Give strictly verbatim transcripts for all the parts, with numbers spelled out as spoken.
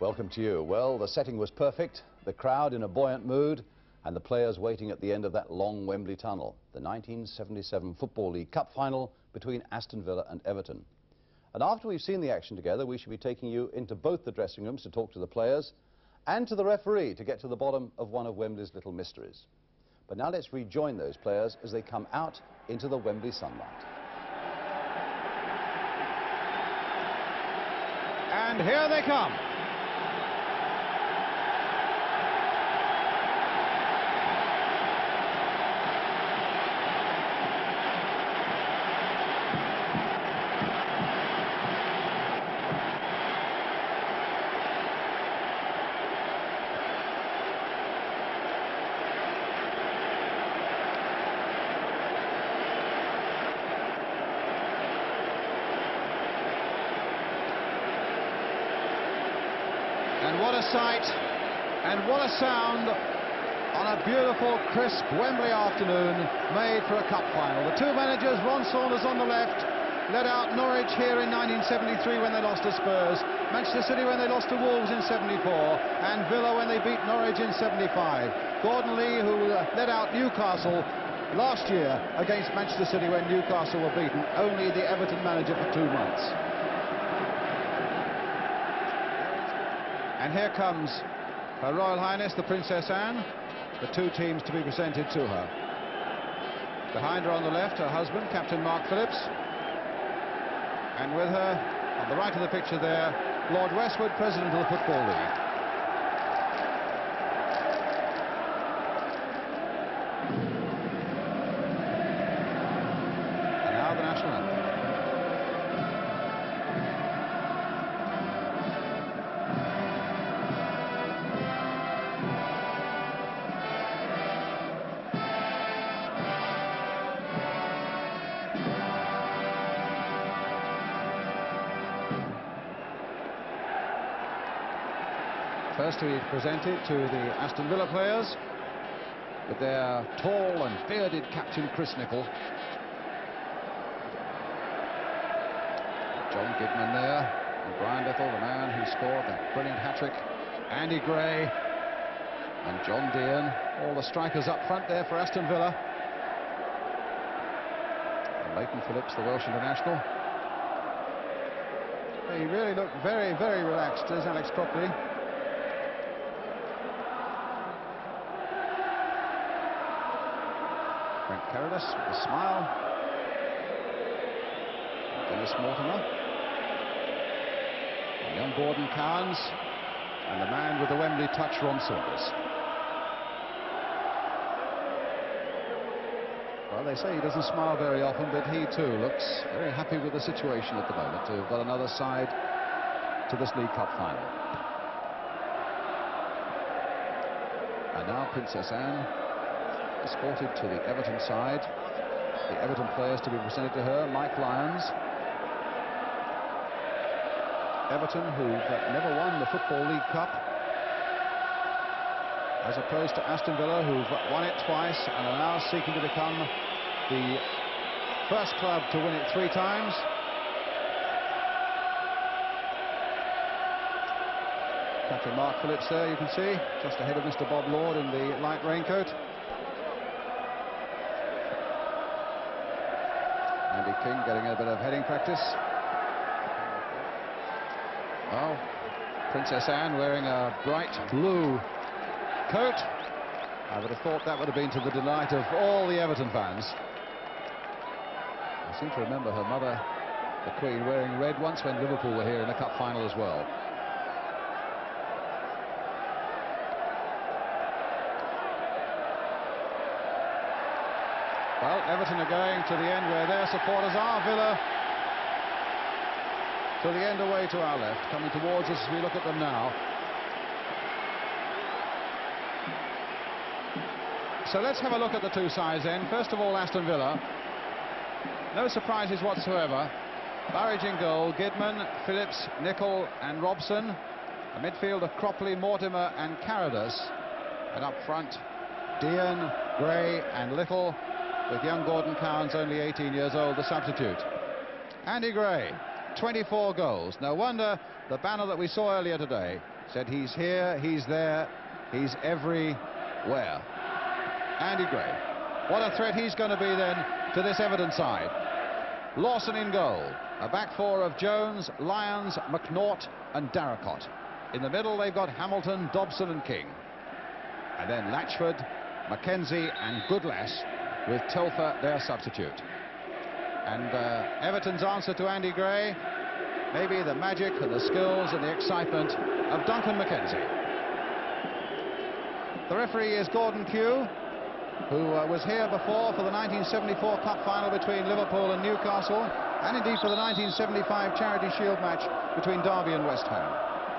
Welcome to you. Well, the setting was perfect, the crowd in a buoyant mood, and the players waiting at the end of that long Wembley tunnel. The nineteen seventy-seven Football League Cup final between Aston Villa and Everton. And after we've seen the action together, we should be taking you into both the dressing rooms to talk to the players and to the referee to get to the bottom of one of Wembley's little mysteries. But now let's rejoin those players as they come out into the Wembley sunlight. And here they come. And what a sight, and what a sound on a beautiful, crisp Wembley afternoon made for a cup final. The two managers, Ron Saunders on the left, led out Norwich here in nineteen seventy-three when they lost to Spurs, Manchester City when they lost to Wolves in seventy-four, and Villa when they beat Norwich in seventy-five. Gordon Lee, who led out Newcastle last year against Manchester City when Newcastle were beaten, only the Everton manager for two months. And here comes Her Royal Highness the Princess Anne, the two teams to be presented to her. Behind her on the left, her husband, Captain Mark Phillips. And with her, on the right of the picture there, Lord Westwood, President of the Football League. And now the national anthem. First to be presented to the Aston Villa players with their tall and bearded captain Chris Nicholl. John Gidman there, and Brian Little, the man who scored that brilliant hat-trick. Andy Gray and John Dean, all the strikers up front there for Aston Villa. And Leighton Phillips, the Welsh international. He really looked very, very relaxed, does Alex Crockley. Brent Carradus with a smile. Dennis Mortimer. And young Gordon Cowans. And the man with the Wembley touch, Ron Saunders. Well, they say he doesn't smile very often, but he too looks very happy with the situation at the moment to have got another side to this League Cup final. And now Princess Anne, escorted to the Everton side. The Everton players to be presented to her, Mike Lyons. Everton, who've never won the Football League Cup, as opposed to Aston Villa, who've won it twice and are now seeking to become the first club to win it three times. Captain Mark Phillips there, you can see, just ahead of Mister Bob Lord in the light raincoat. Andy King getting a bit of heading practice. Well, Princess Anne wearing a bright blue coat. I would have thought that would have been to the delight of all the Everton fans. I seem to remember her mother, the Queen, wearing red once when Liverpool were here in the cup final as well. Well, Everton are going to the end where their supporters are. Villa to the end away to our left, coming towards us as we look at them now. So let's have a look at the two sides then. First of all, Aston Villa. No surprises whatsoever. Burridge in goal, Gidman, Phillips, Nicholl and Robson. A midfield of Cropley, Mortimer and Carradus. And up front, Dean, Gray and Little, with young Gordon Cowans, only eighteen years old, the substitute. Andy Gray twenty-four goals. No wonder the banner that we saw earlier today said he's here, he's there, he's everywhere. Andy Gray. What a threat he's going to be then to this Everton side. Lawson in goal. A back four of Jones, Lyons, McNaught and Darracott. In the middle they've got Hamilton, Dobson and King. And then Latchford, Mackenzie and Goodlass with Telfer their substitute. And uh, Everton's answer to Andy Gray, maybe the magic and the skills and the excitement of Duncan Mackenzie. The referee is Gordon Kew, who uh, was here before for the nineteen seventy-four Cup final between Liverpool and Newcastle, and indeed for the nineteen seventy-five Charity Shield match between Derby and West Ham.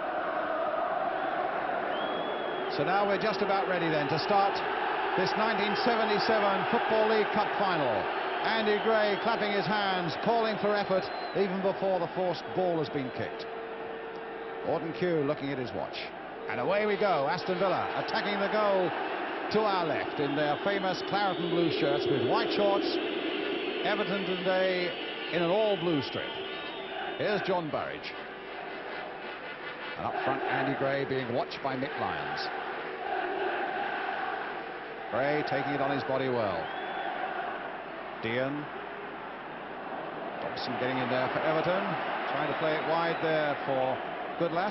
So now we're just about ready then to start this nineteen seventy-seven Football League Cup final. Andy Gray clapping his hands, calling for effort even before the forced ball has been kicked. Gordon Kew looking at his watch. And away we go, Aston Villa attacking the goal to our left in their famous claret and blue shirts with white shorts. Everton today in an all-blue strip. Here's John Burridge. And up front, Andy Gray being watched by Mick Lyons. Gray taking it on his body well. Dean. Dobson getting in there for Everton. Trying to play it wide there for Goodlass.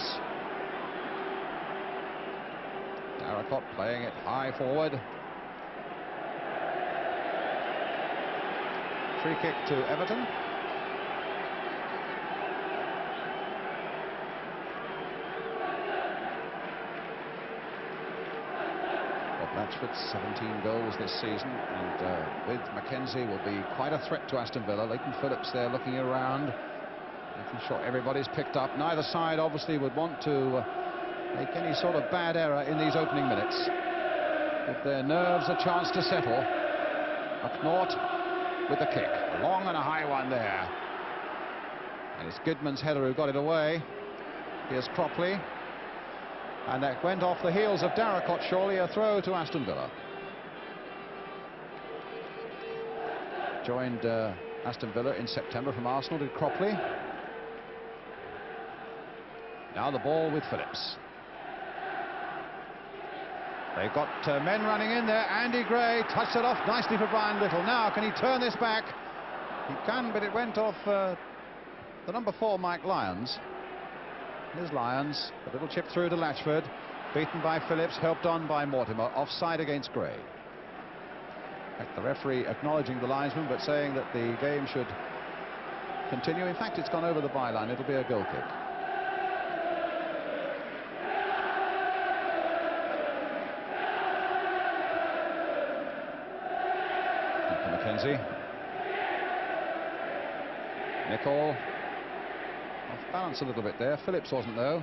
Darracott playing it high forward. Free kick to Everton. Latchford, seventeen goals this season, and uh, with Mackenzie will be quite a threat to Aston Villa. Leighton Phillips there looking around, making sure everybody's picked up. Neither side obviously would want to uh, make any sort of bad error in these opening minutes. Give their nerves a chance to settle. McNaught with the kick. A long and a high one there. And it's Goodman's header who got it away. Here's Cropley. And that went off the heels of Darracott, surely a throw to Aston Villa. Joined uh, Aston Villa in September from Arsenal, did Cropley. Now the ball with Phillips. They've got uh, men running in there. Andy Gray touched it off nicely for Brian Little. Now, can he turn this back? He can, but it went off uh, the number four, Mike Lyons. Here's Lyons, a little chip through to Latchford, beaten by Phillips, helped on by Mortimer, offside against Gray. In fact, the referee acknowledging the linesman, but saying that the game should continue. In fact, it's gone over the byline. It'll be a goal kick. Mackenzie. Nicol. Off balance a little bit there. Phillips wasn't though.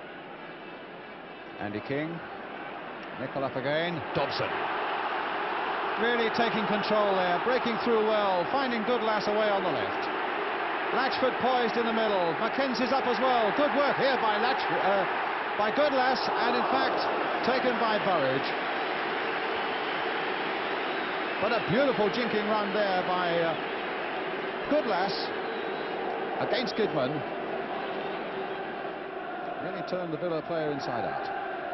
Andy King. Nicol up again. Dobson. Really taking control there, breaking through well, finding Goodlass away on the left. Latchford poised in the middle. Mackenzie's up as well. Good work here by Latchford, uh, by Goodlass, and in fact taken by Burridge. But a beautiful jinking run there by uh, Goodlass against Goodman. Really turned the Villa player inside out.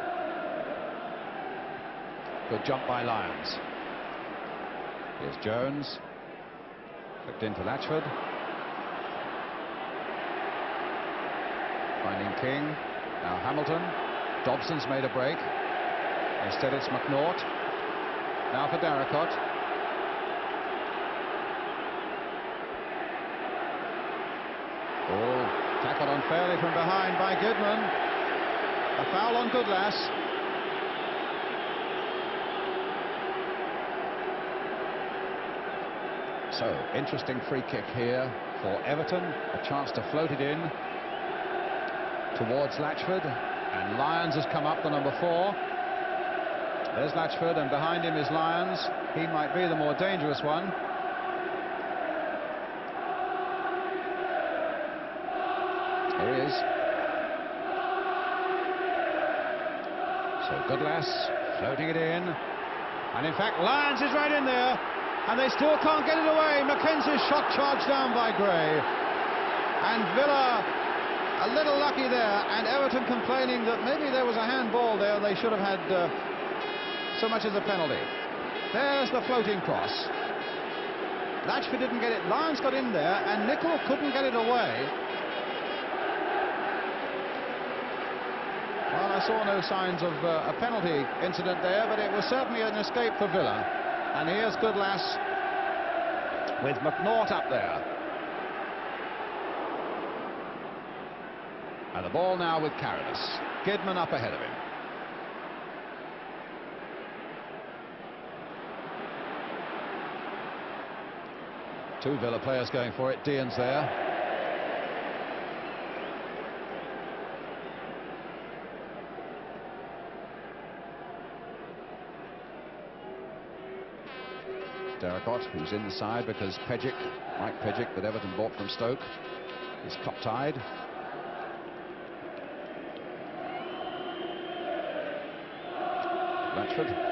Good jump by Lyons. Here's Jones. Flicked into Latchford. Finding King. Now Hamilton. Dobson's made a break. Instead it's McNaught. Now for Darracott. Oh, tackled unfairly from behind by Goodman. A foul on Goodlass. So, interesting free kick here for Everton. A chance to float it in towards Latchford. And Lyons has come up, the number four. There's Latchford, and behind him is Lyons. He might be the more dangerous one. Here he is. So Goodlass floating it in. And in fact, Lyons is right in there. And they still can't get it away. Mackenzie's shot charged down by Gray. And Villa a little lucky there, and Everton complaining that maybe there was a handball there. They should have had uh, so much as a penalty. There's the floating cross. Latchford didn't get it. Lyons got in there, and Nicholl couldn't get it away. Well, I saw no signs of uh, a penalty incident there, but it was certainly an escape for Villa. And here's Goodlass with McNaught up there. And the ball now with Caradas. Kidman up ahead of him. Two Villa players going for it. Dean's there. Derricott, who's inside because Pejic, Mike Pejic, that Everton bought from Stoke, is cup-tied. Latchford.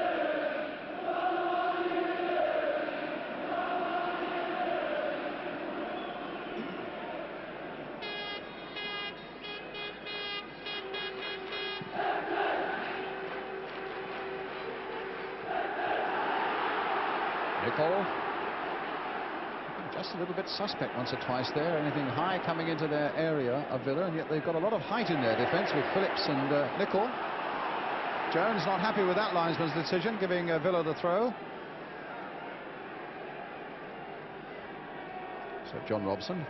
Nicholl. Just a little bit suspect once or twice there. Anything high coming into their area of Villa, and yet they've got a lot of height in their defence with Phillips and uh, Nicholl. Jones not happy with that linesman's decision, giving uh, Villa the throw. So John Robson.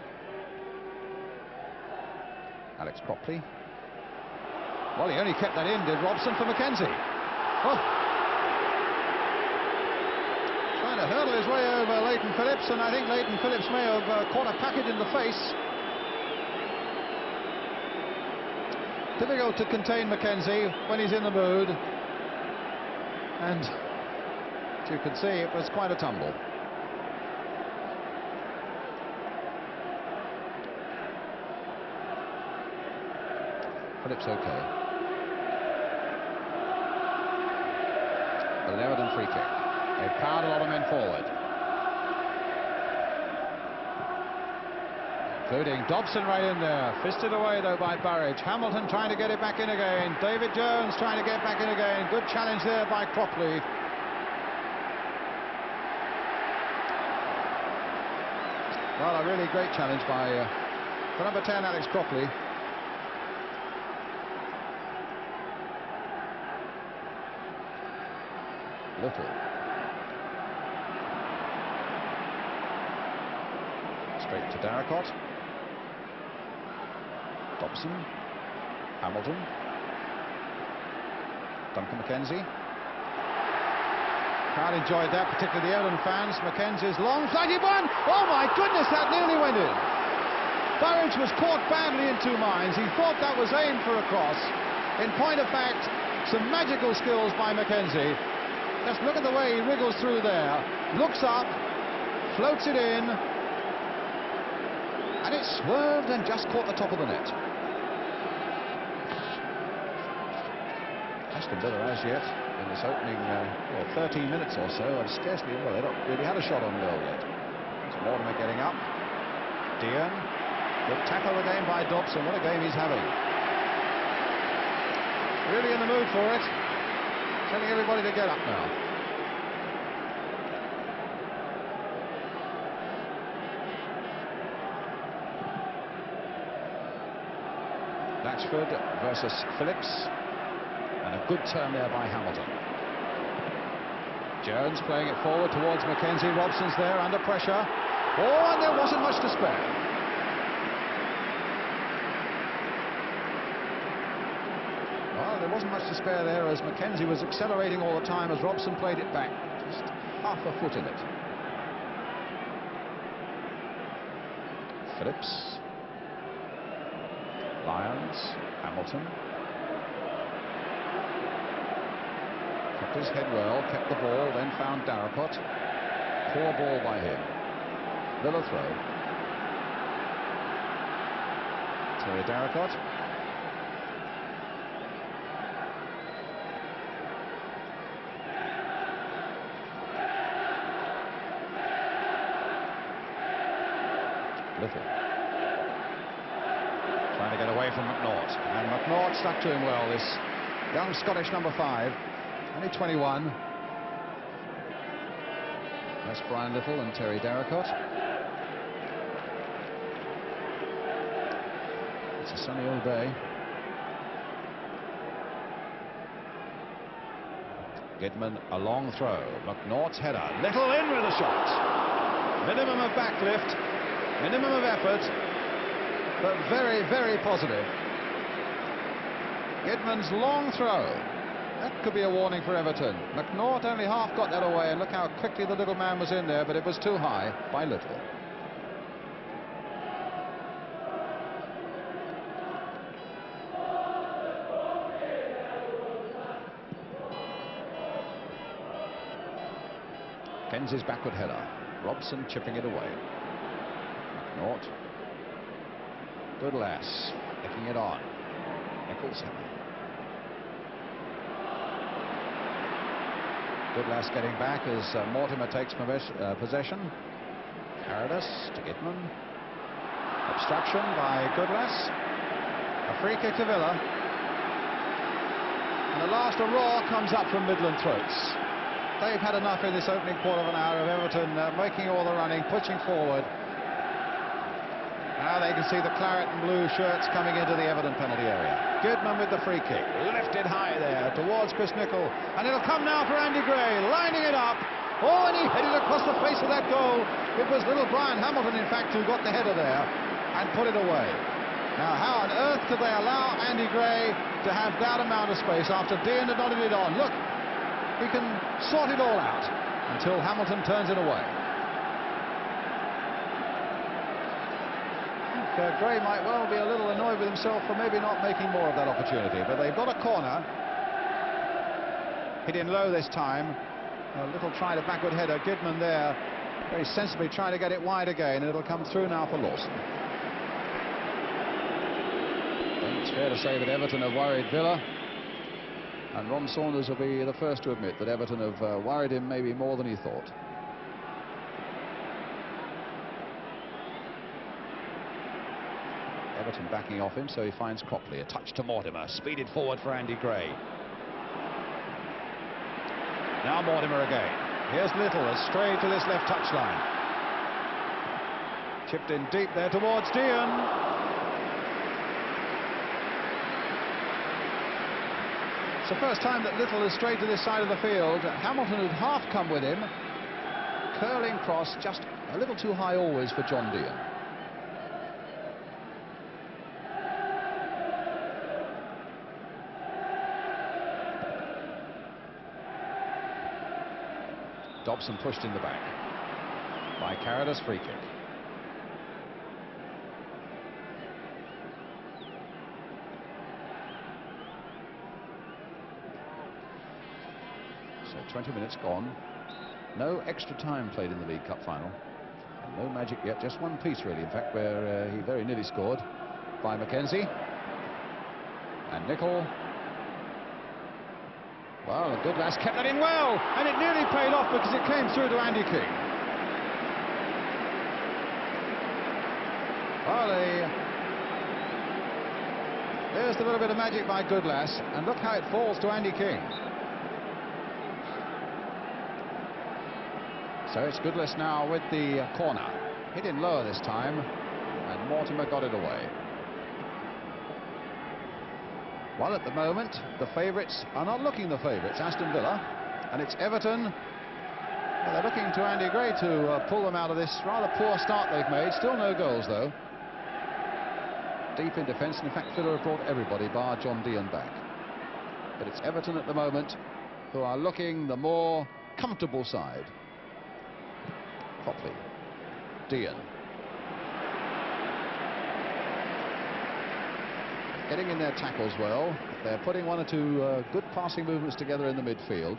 Alex Cropley. Well, he only kept that in, did Robson, for Mackenzie. Oh. Trying to hurdle his way over Leighton Phillips, and I think Leighton Phillips may have uh, caught a packet in the face. Difficult to contain Mackenzie when he's in the mood, and as you can see, it was quite a tumble. Phillips okay. But an Everton free kick. They've powered a lot of men forward, including Dobson right in there. Fisted away though by Burridge. Hamilton trying to get it back in again. David Jones trying to get back in again. Good challenge there by Cropley. Well, a really great challenge by uh, the number ten, Alex Cropley. Little. Straight to Derricott. Dobson. Hamilton. Duncan Mackenzie. Crowd enjoyed that, particularly the Everton fans. Mackenzie's long flighty one. Oh my goodness, that nearly went in. Burridge was caught badly in two minds. He thought that was aimed for a cross. In point of fact, some magical skills by Mackenzie. Just look at the way he wriggles through there. Looks up, floats it in, and it swerved and just caught the top of the net. Aston Villa as yet, in this opening uh, well, thirteen minutes or so, have scarcely, well, they've not really had a shot on goal yet. It's Mortimer getting up. Dean. Good tackle again by Dobson. What a game he's having. Really in the mood for it. Telling everybody to get up now. Latchford versus Phillips, and a good turn there by Hamilton. Jones playing it forward towards Mackenzie. Robson's there under pressure. Oh, and there wasn't much to spare. There wasn't much to spare there, as Mackenzie was accelerating all the time as Robson played it back. Just half a foot in it. Phillips. Lyons. Hamilton. Kept his head well, kept the ball, then found Derricott. Poor ball by him. Villa throw. Terry Derricott. Little. get away from McNaught. And McNaught stuck to him well, this young Scottish number five, only twenty-one. That's Brian Little and Terry Darracott. It's a sunny old day. Gidman, a long throw. McNaught's header. Little in with a shot. Minimum of backlift, minimum of effort, but very, very positive. Gidman's long throw. That could be a warning for Everton. McNaught only half got that away, and look how quickly the little man was in there, but it was too high by Little. Kenzie's backward header. Robson chipping it away. McNaught. Goodlass nicking it on. Nichols header. Goodlass getting back as uh, Mortimer takes uh, possession. Paradis to Gidman. Obstruction by Goodlass. A free kick to Villa. And the last hurrah comes up from Midland throats. They've had enough in this opening quarter of an hour of Everton uh, making all the running, pushing forward. Now they can see the claret and blue shirts coming into the Everton penalty area. Gidman with the free kick, lifted high there towards Chris Nicholl, and it'll come now for Andy Gray, lining it up. Oh, and he headed across the face of that goal. It was little Brian Hamilton, in fact, who got the header there and put it away. Now, how on earth could they allow Andy Gray to have that amount of space after Dean had nodded it on? Look, he can sort it all out until Hamilton turns it away. Uh, Gray might well be a little annoyed with himself for maybe not making more of that opportunity, but they've got a corner. Hit in low this time. A little try to backward header. Gidman there, very sensibly trying to get it wide again, and it'll come through now for Lawson. And it's fair to say that Everton have worried Villa, and Ron Saunders will be the first to admit that Everton have uh, worried him maybe more than he thought. Everton backing off him, so he finds Cropley. A touch to Mortimer, speeded forward for Andy Gray. Now Mortimer again. Here's Little, a stray to this left touchline. Chipped in deep there towards Dean. It's the first time that Little has strayed to this side of the field. Hamilton had half come with him. Curling cross, just a little too high always for John Dean. Dobson pushed in the back by Carradus, free kick. So twenty minutes gone. No extra time played in the League Cup final. And no magic yet, just one piece really, in fact, where uh, he very nearly scored by Mackenzie. And Nicholl. Well, a Goodlass kept that in well, and it nearly paid off because it came through to Andy King. Well, the, there's the little bit of magic by Goodlass, and look how it falls to Andy King. So it's Goodlass now with the uh, corner. Hit in lower this time, and Mortimer got it away. Well, at the moment, the favourites are not looking the favourites, Aston Villa, and it's Everton. Well, they're looking to Andy Gray to uh, pull them out of this rather poor start they've made. Still no goals, though. Deep in defence, and in fact, Villa have brought everybody, bar John Dean, back. But it's Everton at the moment who are looking the more comfortable side. Cropley, Dean. Getting in their tackles well. They're putting one or two uh, good passing movements together in the midfield.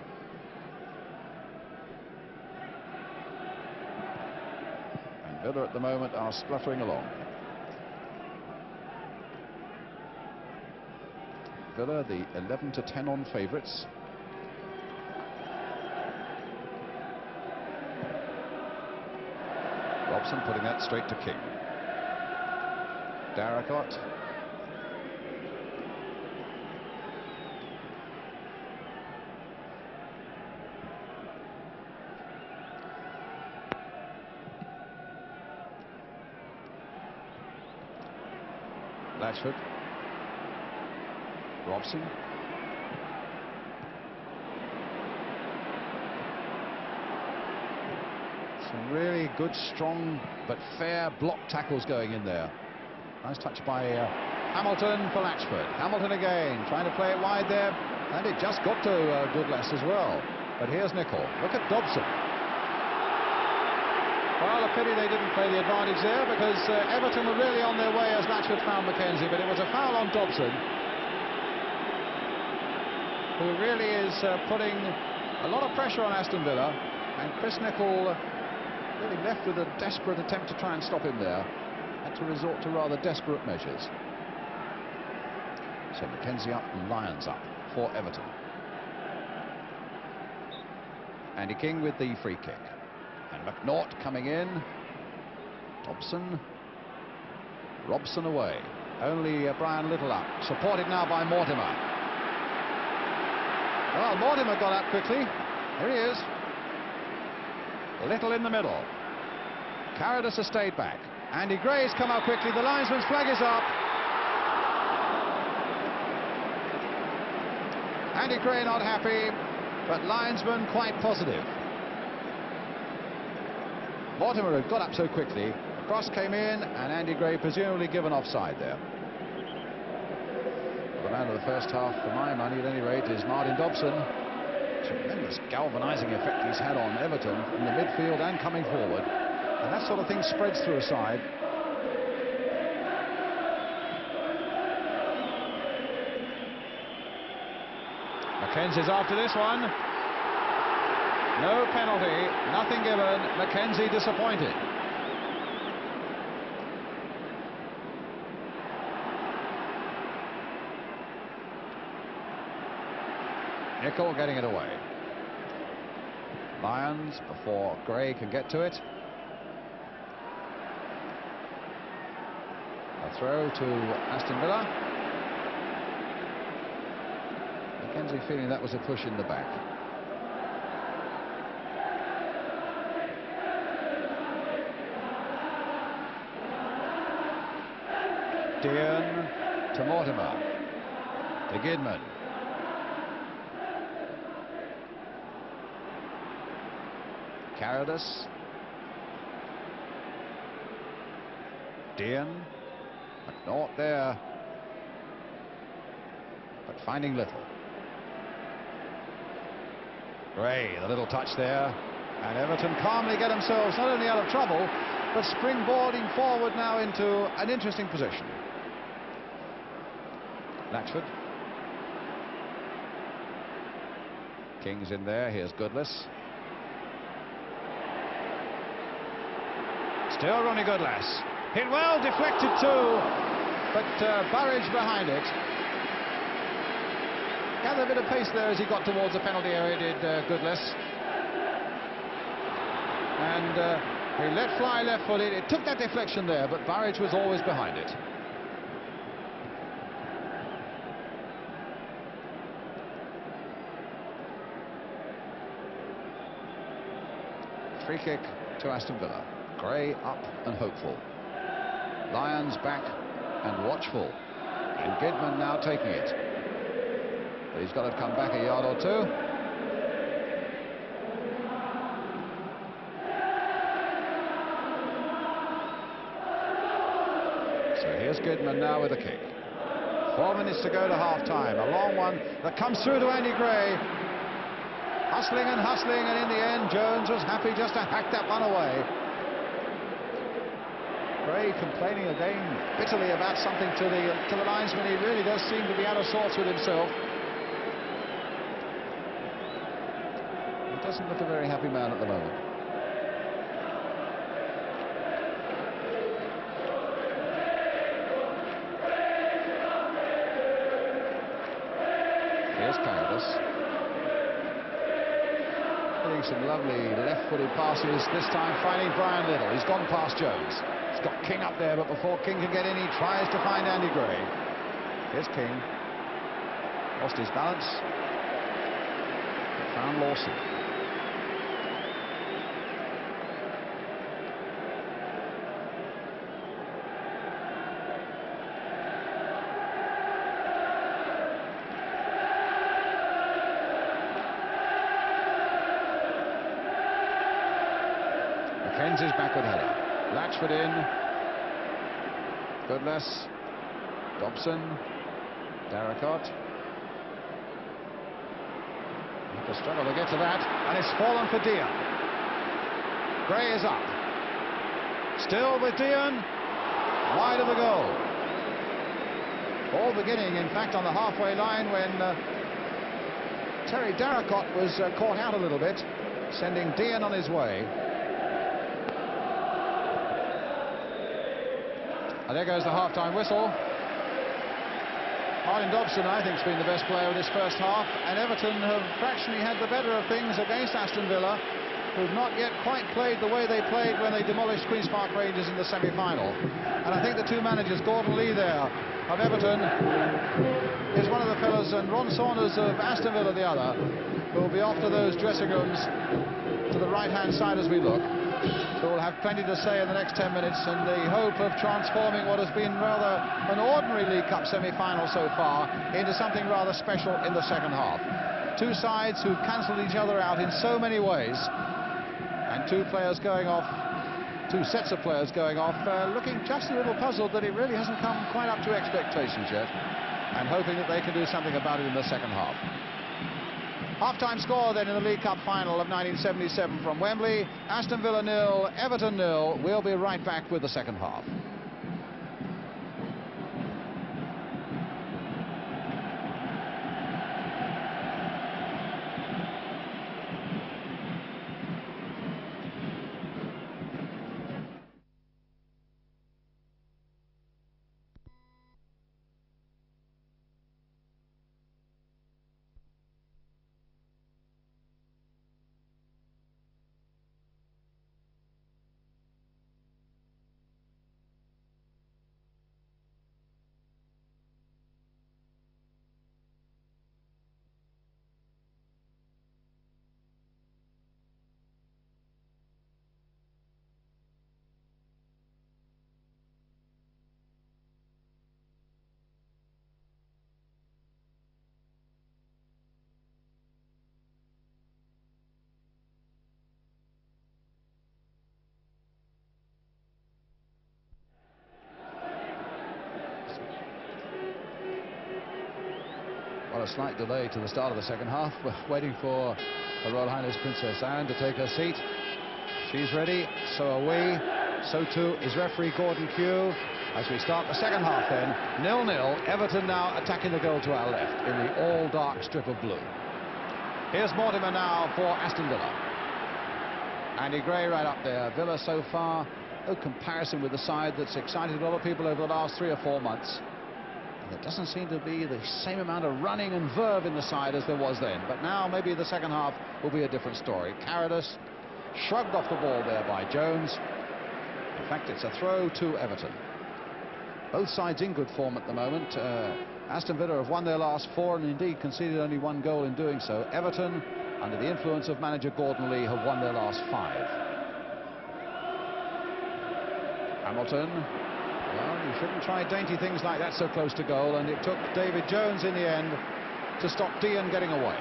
And Villa at the moment are spluttering along. Villa, the eleven to ten on favourites. Robson putting that straight to King. Darracott. Latchford. Robson. Some really good, strong, but fair block tackles going in there. Nice touch by uh, Hamilton for Latchford. Hamilton again, trying to play it wide there, and it just got to uh, Goodless as well. But here's Nicol. Look at Dobson. Well, a pity they didn't play the advantage there, because uh, Everton were really on their way as Latchford found Mackenzie, but it was a foul on Dobson, who really is uh, putting a lot of pressure on Aston Villa, and Chris Nicol uh, really left with a desperate attempt to try and stop him there. Had to resort to rather desperate measures. So Mackenzie up and Lyons up for Everton. Andy King with the free kick. And McNaught coming in. Dobson. Robson away. Only uh, Brian Little up. Supported now by Mortimer. Well, Mortimer got up quickly. Here he is. Little in the middle. Carradus has stayed back. Andy Gray's come out quickly. The linesman's flag is up. Andy Gray not happy, but linesman quite positive. Mortimer had got up so quickly. The cross came in, and Andy Gray presumably given offside there. Well, the man of the first half, for my money at any rate, is Martin Dobson. Tremendous galvanising effect he's had on Everton in the midfield and coming forward. And that sort of thing spreads through a side. Mackenzie's after this one. No penalty, nothing given. Mackenzie disappointed. Nicol getting it away. Lyons before Gray can get to it. A throw to Aston Villa. Mackenzie feeling that was a push in the back. Dean to Mortimer. To Gidman. Carradus. Dean. McNaught there. But finding Little. Gray, the little touch there. And Everton calmly get themselves not only out of trouble, but springboarding forward now into an interesting position. Latchford. King's in there. Here's Goodless. Still Ronnie Goodless. Hit well, deflected too, but uh, Burridge behind it. Gathered a bit of pace there as he got towards the penalty area, did uh, Goodless. And uh, he let fly left-footed. It took that deflection there, but Burridge was always behind it. Free kick to Aston Villa. Gray up and hopeful. Lyons back and watchful. And Gidman now taking it. But he's got to come back a yard or two. So here's Gidman now with a kick. Four minutes to go to half-time. A long one that comes through to Andy Gray. Hustling and hustling, and in the end, Jones was happy just to hack that one away. Gray complaining again bitterly about something to the to the linesman. He really does seem to be out of sorts with himself. He doesn't look a very happy man at the moment. Here's Carradus. Hitting some lovely left-footed passes, this time finding Brian Little. He's gone past Jones. He's got King up there, but before King can get in, he tries to find Andy Gray. Here's King. Lost his balance. But found Lawson. defends his backward header. Latchford in. Goodless. Dobson. Darracott. To struggle to get to that, and it's fallen for Dean. Gray is up. Still with Dean. Wide of the goal. All beginning, in fact, on the halfway line when uh, Terry Darracott was uh, caught out a little bit, sending Dean on his way. And there goes the half-time whistle. Martin Dobson, I think, has been the best player of this first half, and Everton have fractionally had the better of things against Aston Villa, who've not yet quite played the way they played when they demolished Queen's Park Rangers in the semi-final. And I think the two managers, Gordon Lee there of Everton is one of the fellows, and Ron Saunders of Aston Villa the other, who will be off to those dressing rooms to the right-hand side as we look, who will have plenty to say in the next ten minutes in the hope of transforming what has been rather an ordinary League Cup semi-final so far into something rather special in the second half. Two sides who cancelled each other out in so many ways, and two players going off, two sets of players going off, uh, looking just a little puzzled that it really hasn't come quite up to expectations yet, and hoping that they can do something about it in the second half. Half-time score then in the League Cup final of nineteen seventy-seven from Wembley. Aston Villa nil, Everton nil. We'll be right back with the second half. Well, a slight delay to the start of the second half. We're waiting for Her Royal Highness Princess Anne to take her seat. She's ready, so are we. So too is referee Gordon Kew. As we start the second half then, nil nil. Everton now attacking the goal to our left in the all-dark strip of blue. Here's Mortimer now for Aston Villa. Andy Gray right up there. Villa so far, no comparison with the side that's excited a lot of people over the last three or four months. There doesn't seem to be the same amount of running and verve in the side as there was then. But now maybe the second half will be a different story. Carradus shrugged off the ball there by Jones. In fact, it's a throw to Everton. Both sides in good form at the moment. Uh, Aston Villa have won their last four and indeed conceded only one goal in doing so. Everton, under the influence of manager Gordon Lee, have won their last five. Hamilton. Well, you shouldn't try dainty things like that so close to goal, and it took David Jones in the end to stop Dean getting away.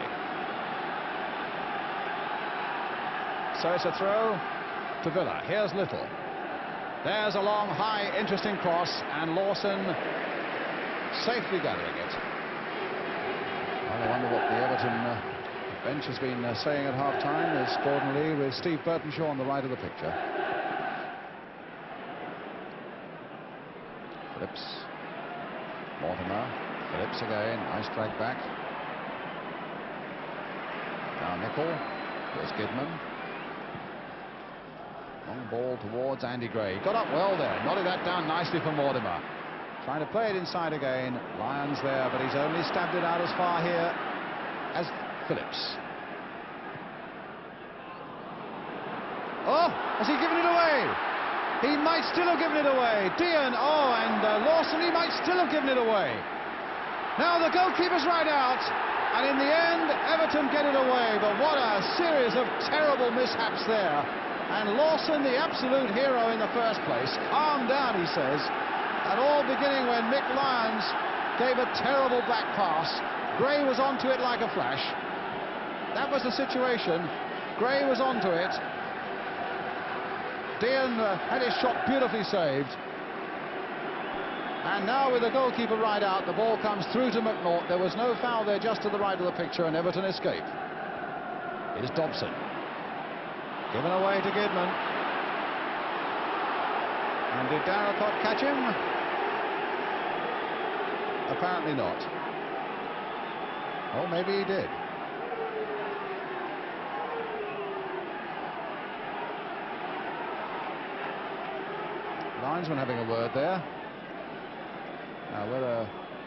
So it's a throw to Villa. Here's Little. There's a long, high, interesting cross, and Lawson safely gathering it. Well, I wonder what the Everton uh, bench has been uh, saying at half-time. There's Gordon Lee with Steve Burtonshaw on the right of the picture. Phillips, Mortimer, Phillips again, nice drag back. Now Nicol, here's Kidman. Long ball towards Andy Gray. Got up well there, nodded that down nicely for Mortimer. Trying to play it inside again. Lyons there, but he's only stabbed it out as far here as Phillips. Oh, has he given it away? He might still have given it away. Dean, oh, and uh, Lawson, he might still have given it away. Now the goalkeeper's right out, and in the end, Everton get it away. But what a series of terrible mishaps there. And Lawson, the absolute hero in the first place, calm down, he says. And all beginning when Mick Lyons gave a terrible back pass. Gray was onto it like a flash. That was the situation. Gray was onto it. Dean uh, had his shot beautifully saved. And now with the goalkeeper right out, the ball comes through to McNaught. There was no foul there, just to the right of the picture, and Everton escape. Here's Dobson. Given away to Gidman. And did Darracott catch him? Apparently not. Oh, maybe he did. Linesman having a word there. Now, whether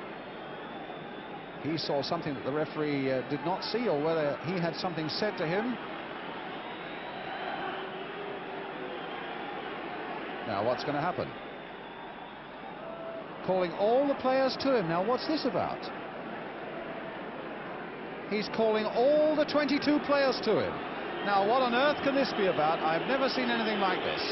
he saw something that the referee uh, did not see, or whether he had something said to him. Now, what's going to happen? Calling all the players to him. Now, what's this about? He's calling all the twenty-two players to him. Now, what on earth can this be about? I've never seen anything like this.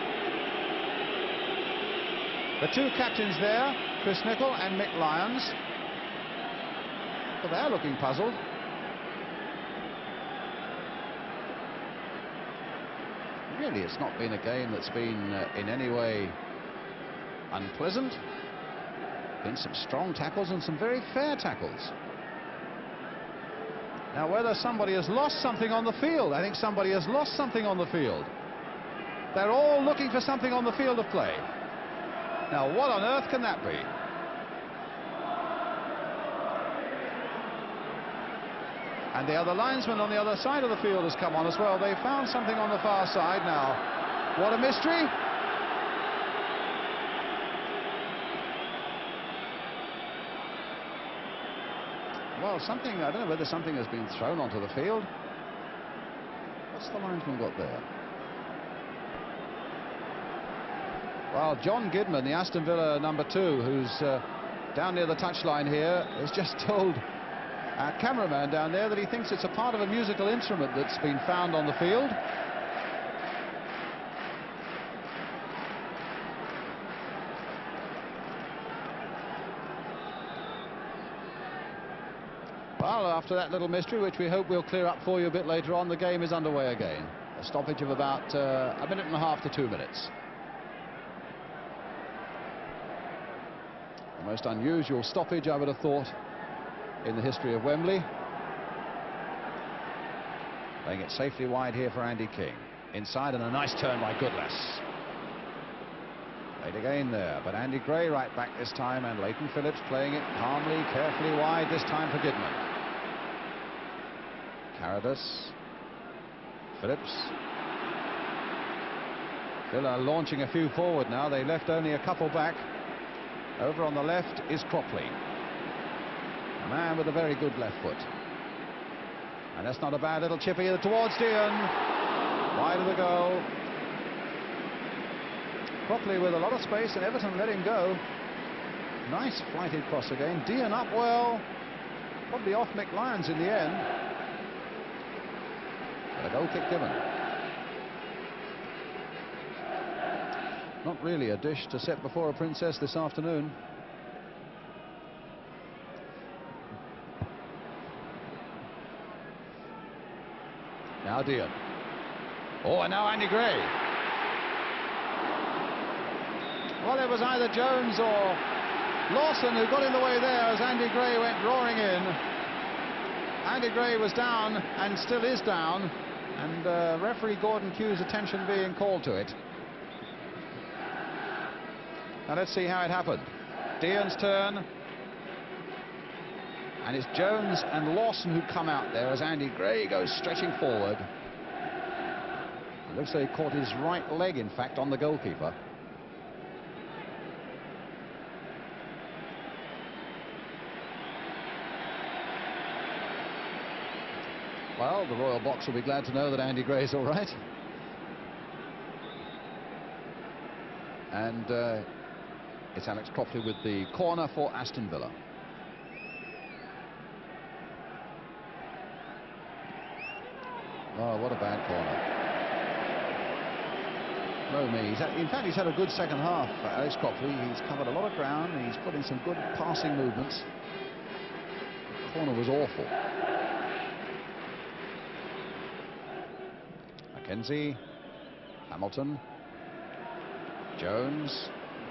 The two captains there, Chris Nicholl and Mick Lyons. Well, they're looking puzzled. Really, it's not been a game that's been uh, in any way unpleasant. Been some strong tackles and some very fair tackles. Now, whether somebody has lost something on the field, I think somebody has lost something on the field. They're all looking for something on the field of play. Now, what on earth can that be? And the other linesman on the other side of the field has come on as well. They found something on the far side now. What a mystery. Well, something, I don't know whether something has been thrown onto the field. What's the linesman got there? Well, John Gidman, the Aston Villa number two, who's uh, down near the touchline here, has just told our cameraman down there that he thinks it's a part of a musical instrument that's been found on the field. Well, after that little mystery, which we hope we'll clear up for you a bit later on, the game is underway again. A stoppage of about uh, a minute and a half to two minutes. The most unusual stoppage, I would have thought, in the history of Wembley. Playing it safely wide here for Andy King. Inside, and a nice turn by Goodless. Played again there, but Andy Gray right back this time, and Leighton Phillips playing it calmly, carefully wide, this time for Gidman. Carradus. Phillips. Villa launching a few forward now. They left only a couple back. Over on the left is Cropley. A man with a very good left foot. And that's not a bad little chip either towards Dean. Wide of the goal. Cropley with a lot of space, and Everton let him go. Nice flighted cross again. Dean up well. Probably off Mick Lyons in the end. But a goal kick given. Not really a dish to set before a princess this afternoon. Now Dean. Oh, and now Andy Gray. Well, it was either Jones or Lawson who got in the way there as Andy Gray went roaring in. Andy Gray was down and still is down, and uh, referee Gordon Q's attention being called to it. Now let's see how it happened. Dean's turn. And it's Jones and Lawson who come out there as Andy Gray goes stretching forward. It looks like he caught his right leg, in fact, on the goalkeeper. Well, the Royal Box will be glad to know that Andy Gray's all right. And uh, it's Alex Cropley with the corner for Aston Villa. Oh, what a bad corner. No me. He's had, in fact, he's had a good second half, Alex Cropley. He's covered a lot of ground. He's put in some good passing movements. The corner was awful. Mackenzie, Hamilton, Jones.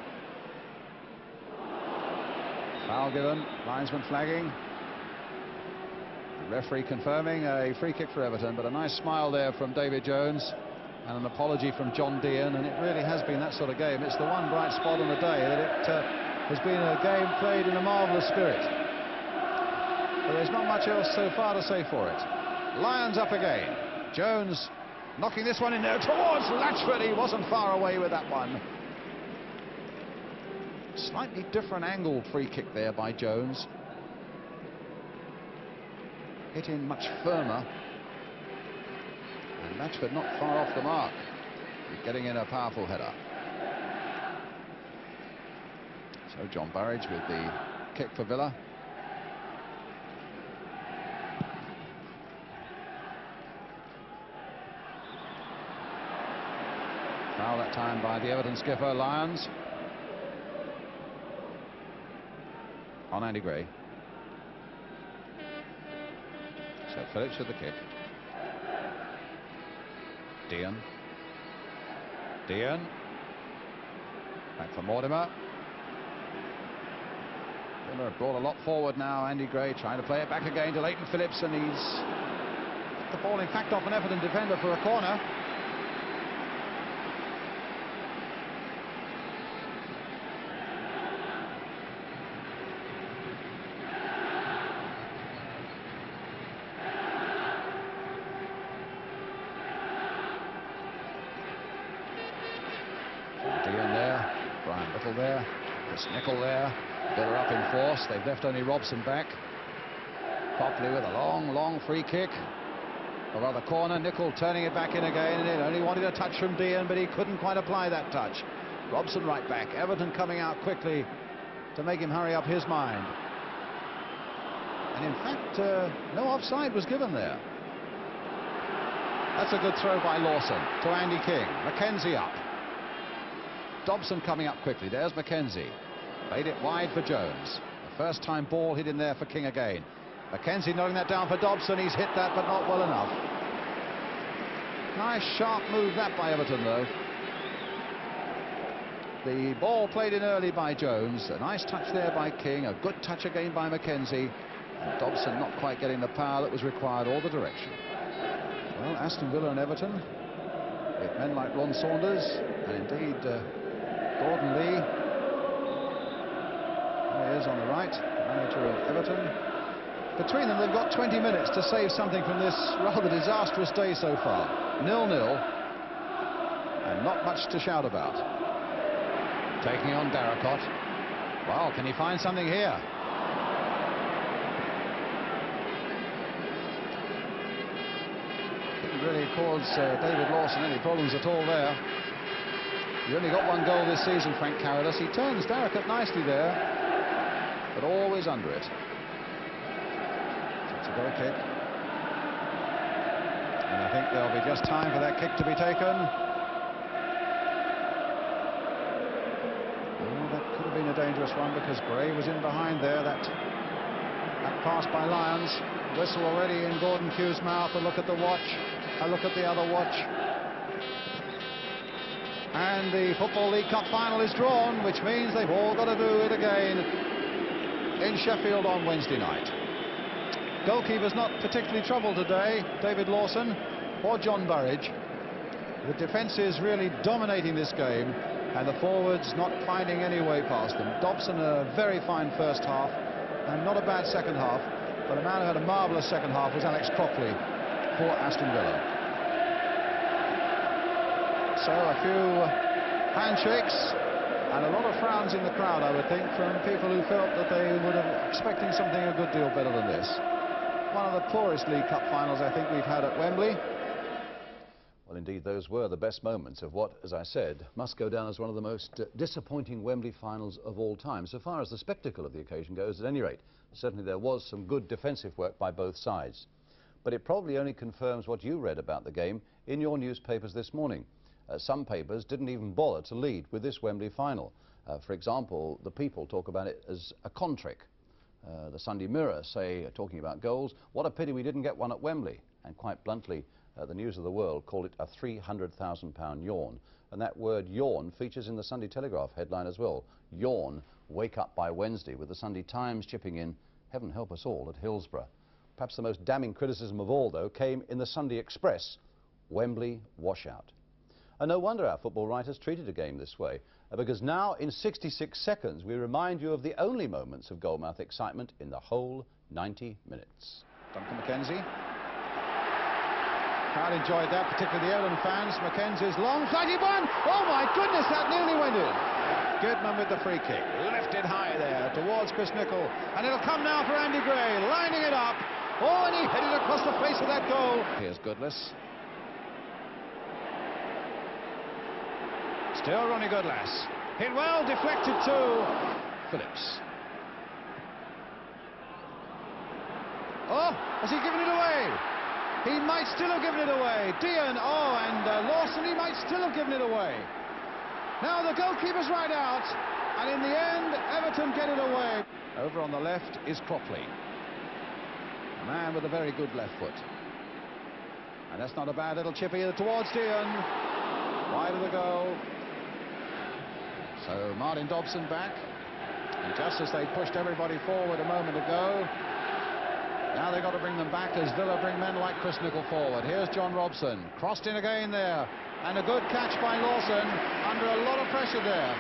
Foul given, linesman flagging. The referee confirming a free kick for Everton, but a nice smile there from David Jones and an apology from John Dean, and it really has been that sort of game. It's the one bright spot on the day that it uh, has been a game played in a marvellous spirit. But there's not much else so far to say for it. Lions up again. Jones knocking this one in there towards Latchford. He wasn't far away with that one. Slightly different angled free kick there by Jones. Hit in much firmer. And Latchford not far off the mark, getting in a powerful header. So John Burridge with the kick for Villa. Foul that time by the Everton skipper, Lyons. On Andy Gray. So Phillips with the kick. Dean. Dean. Back for Mortimer. Villa brought a lot forward now. Andy Gray trying to play it back again to Leighton Phillips, and he's the ball in fact off an Everton defender for a corner. There, it's Nicol there. Villa up in force. They've left only Robson back. Copley with a long, long free kick. Or rather corner. Nicol turning it back in again, and it only wanted a touch from Dean, but he couldn't quite apply that touch. Robson right back. Everton coming out quickly to make him hurry up his mind. And in fact, uh, no offside was given there. That's a good throw by Lawson to Andy King. Mackenzie up. Dobson coming up quickly. There's Mackenzie. Played it wide for Jones. The first time ball hit in there for King again. Mackenzie knocking that down for Dobson. He's hit that, but not well enough. Nice sharp move that by Everton, though. The ball played in early by Jones. A nice touch there by King. A good touch again by Mackenzie. And Dobson not quite getting the power that was required or the direction. Well, Aston Villa and Everton, with men like Ron Saunders and indeed uh, Gordon Lee. There he is on the right, manager of Everton. Between them, they've got twenty minutes to save something from this rather disastrous day so far. nil nil, and not much to shout about. Taking on Darracott. Well, can he find something here? Didn't really cause uh, David Lawson any problems at all there. He only got one goal this season, Frank Carolus. He turns Darracott nicely there, but always under it. So it's a goal kick. And I think there'll be just time for that kick to be taken. Oh, that could have been a dangerous one because Gray was in behind there. That, that pass by Lyons. Whistle already in Gordon Q's mouth. A look at the watch. A look at the other watch. And the Football League Cup final is drawn, which means they've all got to do it again in Sheffield on Wednesday night. Goalkeeper's not particularly troubled today, David Lawson or John Burridge. The defence is really dominating this game, and the forwards not finding any way past them. Dobson a very fine first half, and not a bad second half, but a man who had a marvellous second half was Alex Crockley for Aston Villa. So a few handshakes and a lot of frowns in the crowd, I would think, from people who felt that they would have expecting something a good deal better than this. One of the poorest League Cup finals I think we've had at Wembley. Well, indeed, those were the best moments of what, as I said, must go down as one of the most uh, disappointing Wembley finals of all time. So far as the spectacle of the occasion goes, at any rate, certainly there was some good defensive work by both sides. But it probably only confirms what you read about the game in your newspapers this morning. Uh, some papers didn't even bother to lead with this Wembley final. Uh, for example, the People talk about it as a con trick. Uh, the Sunday Mirror say, uh, talking about goals, what a pity we didn't get one at Wembley. And quite bluntly, Uh, the News of the World called it a three hundred thousand pound yawn. And that word yawn features in the Sunday Telegraph headline as well. Yawn, wake up by Wednesday, with the Sunday Times chipping in, heaven help us all, at Hillsborough. Perhaps the most damning criticism of all, though, came in the Sunday Express, Wembley washout. And no wonder our football writers treated a game this way, uh, because now in sixty-six seconds we remind you of the only moments of goalmouth excitement in the whole ninety minutes. Duncan McKenzie. Crowd enjoyed that, particularly the Everton fans. McKenzie's long flighty one. Oh my goodness, that nearly went in. Goodman with the free kick, lifted high there towards Chris Nicholl, and it'll come now for Andy Gray, lining it up. Oh, and he hit it across the face of that goal. Here's Goodless. Still Ronnie Goodlass. Hit well, deflected to Phillips. Oh, has he given it away? He might still have given it away. Dean, oh, and uh, Lawson, he might still have given it away. Now the goalkeeper's right out, and in the end, Everton get it away. Over on the left is Cropley. A man with a very good left foot. And that's not a bad little chip either towards Dean. Wide of the goal. So Martin Dobson back. And just as they pushed everybody forward a moment ago, now they've got to bring them back as Villa bring men like Chris Nicholl forward. Here's John Robson, crossed in again there, and a good catch by Lawson under a lot of pressure there.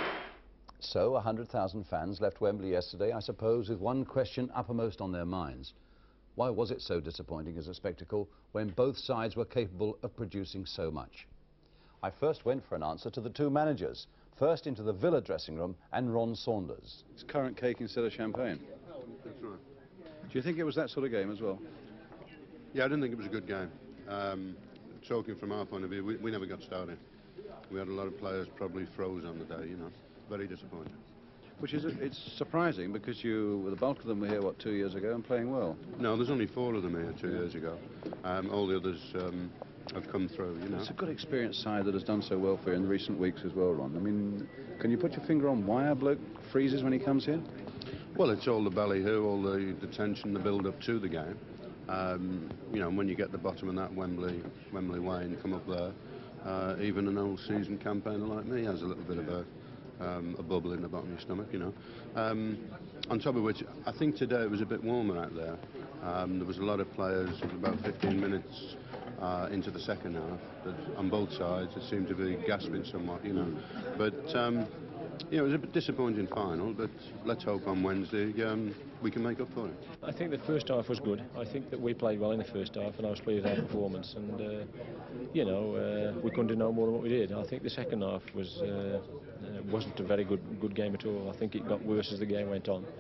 So one hundred thousand fans left Wembley yesterday, I suppose, with one question uppermost on their minds. Why was it so disappointing as a spectacle when both sides were capable of producing so much? I first went for an answer to the two managers, first into the Villa dressing room and Ron Saunders. It's currant cake instead of champagne. That's right. Do you think it was that sort of game as well? Yeah, I didn't think it was a good game. Um, talking from our point of view, we, we never got started. We had a lot of players probably froze on the day, you know. Very disappointing. Which is, it's surprising because you, the bulk of them were here, what, two years ago and playing well? No, there's only four of them here two years ago. Um, all the others um, have come through, you know. It's a good experienced side that has done so well for you in recent weeks as well, Ron. I mean, can you put your finger on why a bloke freezes when he comes here? Well, it's all the ballyhoo, all the, the tension, the build-up to the game. Um, you know, when you get the bottom of that Wembley, Wembley way and come up there, uh, even an old season campaigner like me has a little bit of a, um, a bubble in the bottom of your stomach, you know. Um, on top of which, I think today it was a bit warmer out there. Um, there was a lot of players, about fifteen minutes uh, into the second half, that on both sides, it seemed to be gasping somewhat, you know. But um, you know, it was a bit disappointing final, but let's hope on Wednesday um, we can make up for it. I think the first half was good. I think that we played well in the first half, and I was pleased with our performance. And uh, you know, uh, we couldn't do no more than what we did. I think the second half was uh, uh, wasn't a very good good game at all. I think it got worse as the game went on.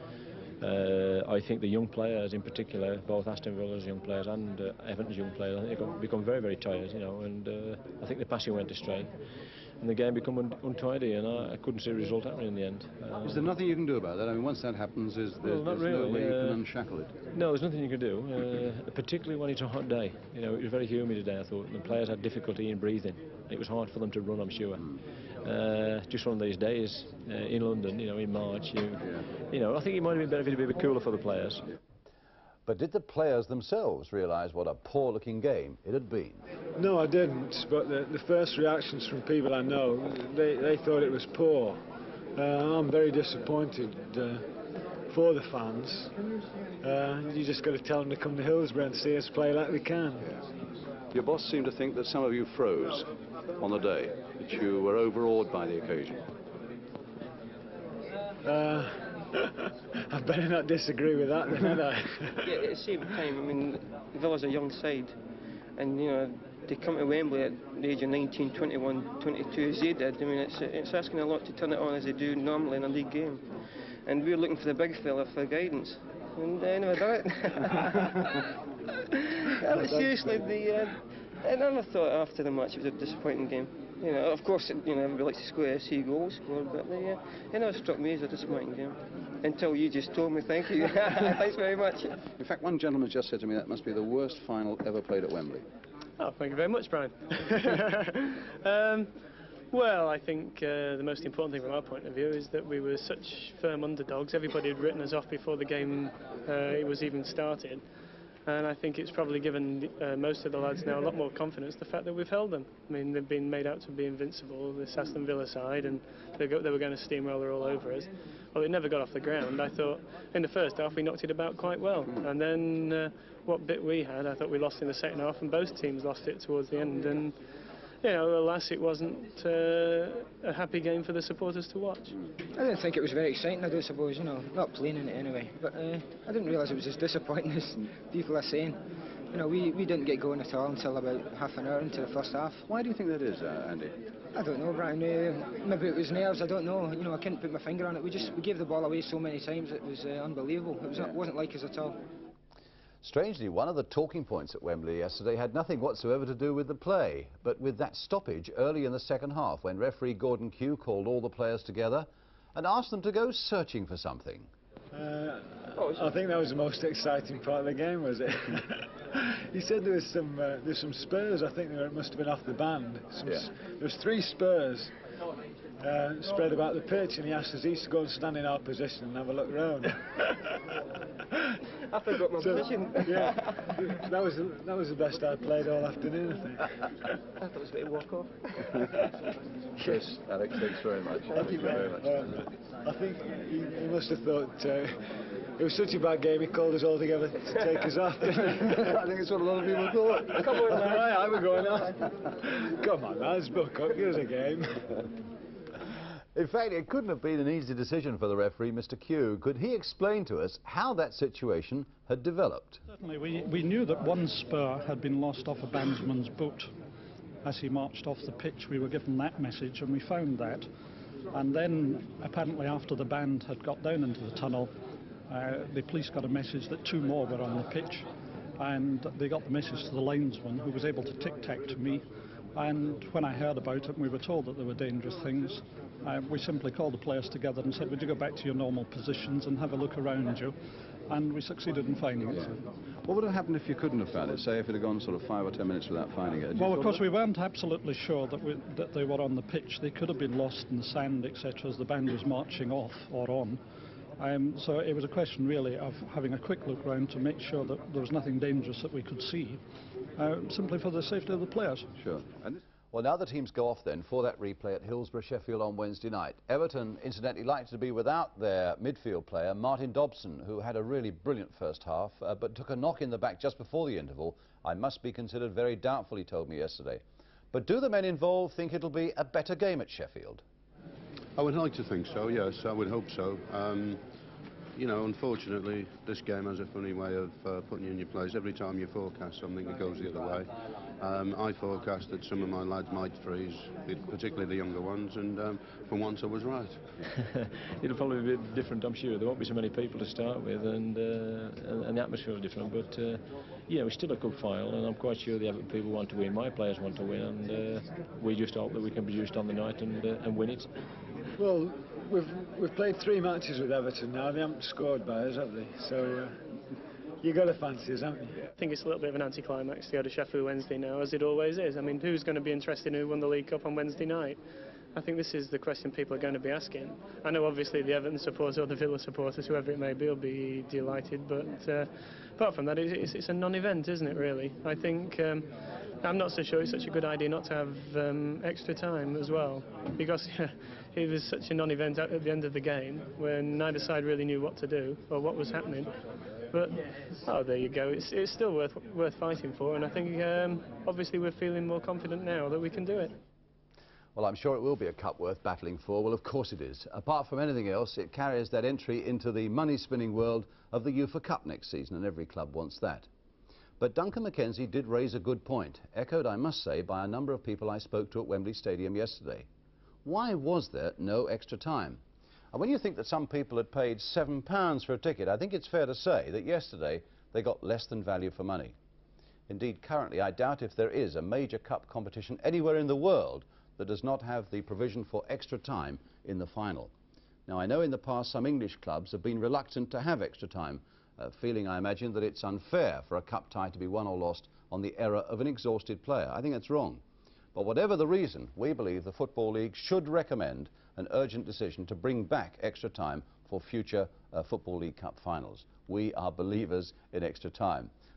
Uh, I think the young players, in particular, both Aston Villa's young players and uh, Everton's young players, I think they've become very, very tired. You know, and uh, I think the passing went astray. And the game became un untidy, and I, I couldn't see a result happening in the end. Um, is there nothing you can do about that? I mean, once that happens, is there, well, there's really, no way uh, you can unshackle it? No, there's nothing you can do, uh, particularly when it's a hot day. You know, it was very humid today, I thought, and the players had difficulty in breathing. It was hard for them to run, I'm sure. Mm. Uh, just one of these days uh, in London, you know, in March, you, yeah. you know, I think it might have been better if it had been a bit cooler for the players. But did the players themselves realise what a poor-looking game it had been? No, I didn't, but the, the first reactions from people I know, they, they thought it was poor. Uh, I'm very disappointed uh, for the fans. Uh, you just got to tell them to come to Hillsborough and see us play like we can. Your boss seemed to think that some of you froze on the day, that you were overawed by the occasion. Uh, I better not disagree with that then, had I? Yeah, at the same time, I mean, Villa's a young side, and you know, they come to Wembley at the age of nineteen, twenty-one, twenty-two as they did. I mean, it's, it's asking a lot to turn it on as they do normally in a league game. And we're looking for the big fella for guidance, and they never done it. Yeah, but seriously, the, uh, I never thought after the match it was a disappointing game. You know, of course, you know, everybody likes to score, see goals scored, but the, uh, it never struck me as a disappointing game. Until you just told me, thank you. Thanks very much. In fact, one gentleman just said to me that must be the worst final ever played at Wembley. Oh, thank you very much, Brian. um, well, I think uh, the most important thing from our point of view is that we were such firm underdogs. Everybody had written us off before the game uh, it was even started. And I think it's probably given uh, most of the lads now a lot more confidence, the fact that we've held them. I mean, they've been made out to be invincible, this Aston Villa side, and they, go, they were going to steamroller all over us. Well, it never got off the ground. I thought in the first half we knocked it about quite well. And then uh, what bit we had, I thought we lost in the second half, and both teams lost it towards the end. And you know, alas, it wasn't uh, a happy game for the supporters to watch. I didn't think it was very exciting, I do suppose, you know, not playing in it anyway. But uh, I didn't realise it was as disappointing as people are saying. You know, we, we didn't get going at all until about half an hour into the first half. Why do you think that is, uh, Andy? I don't know, Brian. Uh, maybe it was nerves, I don't know. You know, I couldn't put my finger on it. We just we gave the ball away so many times, it was uh, unbelievable. It was not, wasn't like us at all. Strangely, one of the talking points at Wembley yesterday had nothing whatsoever to do with the play, but with that stoppage early in the second half when referee Gordon Kew called all the players together and asked them to go searching for something. Uh, I think that was the most exciting part of the game, was it? He said there was some uh, there's some spurs. I think there must have been off the band. Some Yeah. s there was three spurs uh, spread about the pitch, and he asked us each to go and stand in our position and have a look round. I forgot my So, position. yeah, that was that was the best I'd played all afternoon, I think. I thought it was going to walk off. Chris, Alex, thanks very much. Thank you very much. Uh, I think he, he must have thought uh, it was such a bad game, he called us all together to take us off. I think it's what a lot of people thought. Come on, man. Right, I was going off. Come on, lads, buck up, give us a game. In fact, it couldn't have been an easy decision for the referee, Mister Kew. Could he explain to us how that situation had developed? Certainly, we, we knew that one spur had been lost off a bandsman's boot. As he marched off the pitch, we were given that message, and we found that. And then, apparently after the band had got down into the tunnel, uh, the police got a message that two more were on the pitch, and they got the message to the linesman, who was able to tic-tac to me. And when I heard about it, and we were told that there were dangerous things, uh, we simply called the players together and said, would you go back to your normal positions and have a look around you? And we succeeded in finding it. What would have happened if you couldn't have found it? Say if it had gone sort of five or ten minutes without finding it? Well, of course, we weren't absolutely sure that, we, that they were on the pitch. They could have been lost in the sand, et cetera, as the band was marching off or on. Um, so it was a question, really, of having a quick look round to make sure that there was nothing dangerous that we could see, uh, simply for the safety of the players. Sure. And this well, now the teams go off then for that replay at Hillsborough, Sheffield on Wednesday night. Everton, incidentally, likely to be without their midfield player, Martin Dobson, who had a really brilliant first half, uh, but took a knock in the back just before the interval. I must be considered very doubtful, he told me yesterday. But do the men involved think it'll be a better game at Sheffield? I would like to think so, yes, I would hope so. Um, you know, unfortunately, this game has a funny way of uh, putting you in your place. Every time you forecast something, it goes the other way. Um, I forecast that some of my lads might freeze, particularly the younger ones, and um, for once I was right. It'll probably be a bit different, I'm sure. There won't be so many people to start with, and, uh, and, and the atmosphere is different. But uh, yeah, we're still a good final, and I'm quite sure the Everton people want to win. My players want to win, and uh, we just hope that we can produce it on the night and, uh, and win it. Well, we've we've played three matches with Everton now. They haven't scored by us, have they? So uh, you got to fancy us, haven't you? I think it's a little bit of an anticlimax to go to Sheffield Wednesday now, as it always is. I mean, who's going to be interested in who won the League Cup on Wednesday night? I think this is the question people are going to be asking. I know obviously the Everton supporters or the Villa supporters, whoever it may be, will be delighted, but uh, apart from that, it's, it's a non-event, isn't it, really? I think um, I'm not so sure it's such a good idea not to have um, extra time as well, because yeah, it was such a non-event at the end of the game when neither side really knew what to do or what was happening. But oh, there you go. It's, it's still worth worth fighting for, and I think um, obviously we're feeling more confident now that we can do it. Well, I'm sure it will be a cup worth battling for. Well, of course it is. Apart from anything else, it carries that entry into the money-spinning world of the UEFA Cup next season, and every club wants that. But Duncan McKenzie did raise a good point, echoed, I must say, by a number of people I spoke to at Wembley Stadium yesterday. Why was there no extra time? And when you think that some people had paid seven pounds for a ticket, I think it's fair to say that yesterday they got less than value for money. Indeed, currently, I doubt if there is a major cup competition anywhere in the world that does not have the provision for extra time in the final. Now, I know in the past some English clubs have been reluctant to have extra time, uh, feeling, I imagine, that it's unfair for a cup tie to be won or lost on the error of an exhausted player. I think that's wrong. But whatever the reason, we believe the Football League should recommend an urgent decision to bring back extra time for future uh, Football League Cup finals. We are believers in extra time.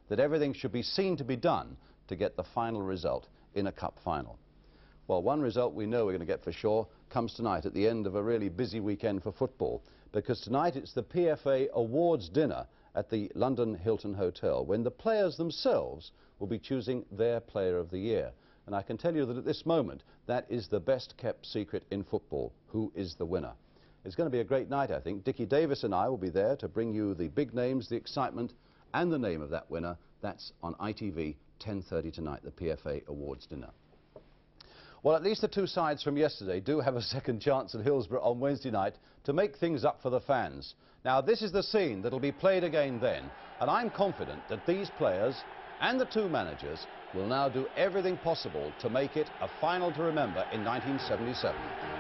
that everything should be seen to be done to get the final result in a cup final. Well, one result we know we're going to get for sure comes tonight at the end of a really busy weekend for football, because tonight it's the P F A Awards dinner at the London Hilton Hotel, when the players themselves will be choosing their Player of the Year. And I can tell you that at this moment, that is the best kept secret in football. Who is the winner? It's going to be a great night, I think. Dickie Davis and I will be there to bring you the big names, the excitement, and the name of that winner. That's on I T V, ten thirty tonight, the P F A Awards dinner. Well, at least the two sides from yesterday do have a second chance at Hillsborough on Wednesday night to make things up for the fans. Now, this is the scene that'll be played again then, and I'm confident that these players and the two managers will now do everything possible to make it a final to remember in nineteen seventy-seven.